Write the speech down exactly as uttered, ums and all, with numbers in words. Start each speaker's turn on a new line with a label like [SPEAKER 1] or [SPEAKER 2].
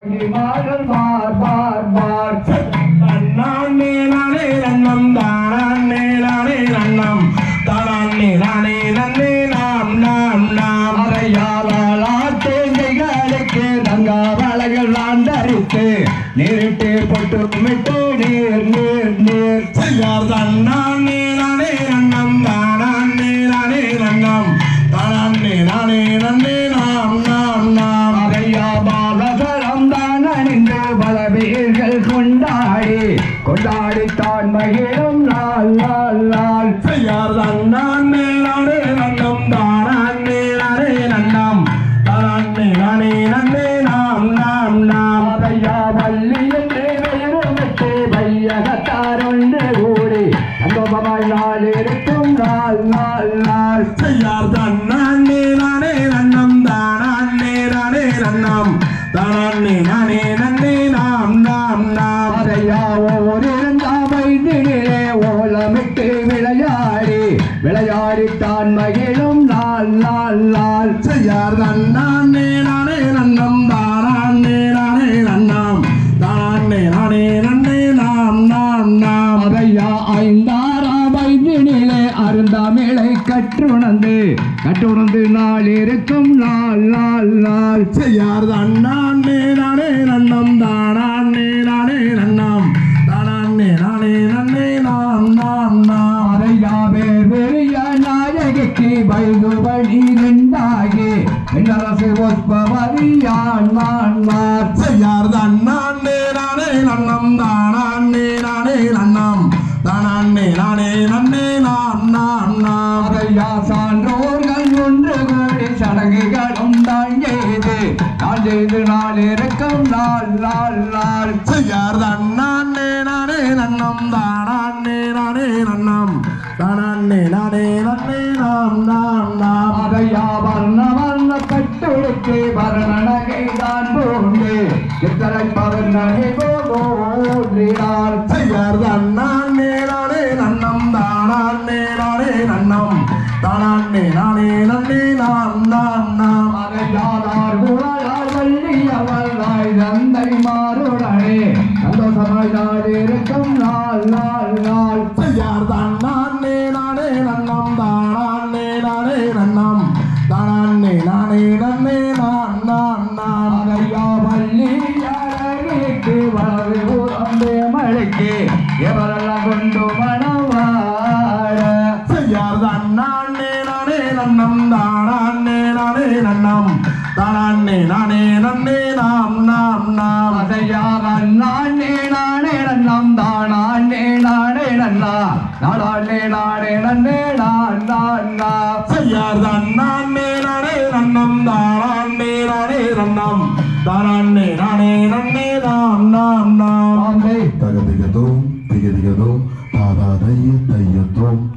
[SPEAKER 1] model மார் மார் மார்
[SPEAKER 2] நானே நானே நன்னம் தானே நானே நன்னம் தானே நானே நன்னே நாம் நாம் நாம்
[SPEAKER 1] அறையாளாட்டேங்கைகளுக்கு தங்கா வளைகள் ஆண்டரித்து நீரிட்டு பொட்டு மிட்டு நீர் நீர் நீர்
[SPEAKER 2] செய்யார் தன்னானே நானே நன்னம் தானே நானே நன்னம் தானே நானே நன்னே நாம் நாம் நாம்
[SPEAKER 1] அறையா பாலகரம் தான் அணிந்து பல பேர்கள் கொண்டாடி கொண்டாடித்தான் மகிழும் நாள் நாள் நாள்
[SPEAKER 2] செய்யார் தன்னானே நானே நன்னம் தானே நானே நன்னம் தானே நானே நன்னே நாம் நாம் நாம்
[SPEAKER 1] அறையா வள்ளி என்று பெயருமிட்டு வையகத்தார் ஒன்று கூடி சந்தோபமாய் நாள் இருக்கும் நாள் நாள் நாள்
[SPEAKER 2] செய்யார் தன்னானே நானே நன்னம் தானே நானே நன்னம் தானே நானே நன்னே நாம் நாம் நாம்
[SPEAKER 1] அறையா ஓரிருந்தா வைத்திலே ஓலமிட்டு விளையாடி விளையாடித்தான் மகிழும் நாள் நாள் நாள்
[SPEAKER 2] செய்யார் தன்னானே நானே நன்னம் தானே நானே நன்னம் தானே நானே நன்னே நாம் நாம் நாம்
[SPEAKER 1] அறையா ஐந்தாரா வைத்தினிலே அருந்தாமிழை கற்றுணர்ந்து கற்றுணர்ந்து நாள் இருக்கும் நாள் நாள் நாள்
[SPEAKER 2] செய்யார் தன்னானே நானே நன்னம் தானே நானே நன்னம் தானே நானே நன்னே நாம் நாம் நாம்
[SPEAKER 1] அறையாவே பெரிய நாயகிக்கு வைகுவழி நின்றாகி மின்னரசு ஒப்பவரியான் நான் நான்
[SPEAKER 2] செய்யார் தன்னானே நானே நன்னம் தானே நானே நன்னம் தானே நானே நன்னே நாம் நாம் நாம்
[SPEAKER 1] அறையா சான்றோர்கள் ஒன்று கூடி சடங்குகளும் தான் செய்து நான் செய்து நாள் இருக்கும் நாள் நாள் நாள்
[SPEAKER 2] செய்யார் தன்னானே நானே நன்னம் தானே நானே நன்னம் தானே நானே நன்னே நாம் நாம் நாம்
[SPEAKER 1] அறையா வர்ண வர்ண கட்டுடுக்கு வர்ண நகை தான் போண்டு இத்தனை பவர் நகை போகிறார்
[SPEAKER 2] செய்யார் தன்னானே நானே நன்னம் தானே நானே நன்னம் தானே நானே நன்னே நாம் நாம் நாம்
[SPEAKER 1] அறையாதார் குழலார் வள்ளி அவள் நாய் தந்தை மாறுடனே சந்தோஷமாய் நாள் இருக்கும் நாள் நாள் நாள்
[SPEAKER 2] செய்யார் தன்னானே நானே நன்னம் தானே நானே நன்னம் தானே நானே நன்னே நாம் நாம் நாம்
[SPEAKER 1] அறையா வள்ளி யாருக்கு வளரு உறந்து மழைக்கு எவரெல்லாம் கொண்டு மனவாட
[SPEAKER 2] செய்யார் தன்னானே நானே நன்னம் தானே நானே நன்னம் தானே நானே நன்னே நாம் நாம் நாம்
[SPEAKER 1] அதையாக நானே நானே நன்னம் தானே நானே நன்னா நானே நானே நன்னே நான் நான் நான்
[SPEAKER 2] செய்யார் தன்னானே நானே நன்னம் தானே நானே நன்னம் தானே நானே நன்னே நாம் நாம் நாம்
[SPEAKER 1] ஆமே
[SPEAKER 3] தகதிகதோம் திகதிகதோம் தாதா தைய தையத்தோம்